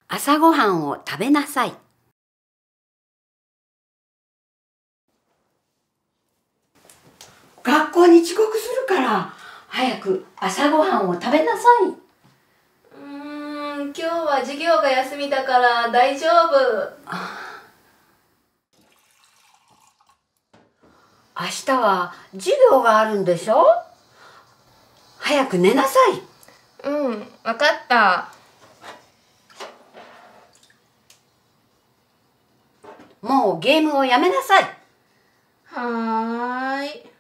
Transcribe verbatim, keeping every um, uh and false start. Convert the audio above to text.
朝ごはんを食べなさい。学校に遅刻するから早く朝ごはんを食べなさい。 うーん、今日は授業が休みだから大丈夫。 明日は授業があるんでしょ？早く寝なさい。 うん、わかった。 もうゲームをやめなさい。 はーい。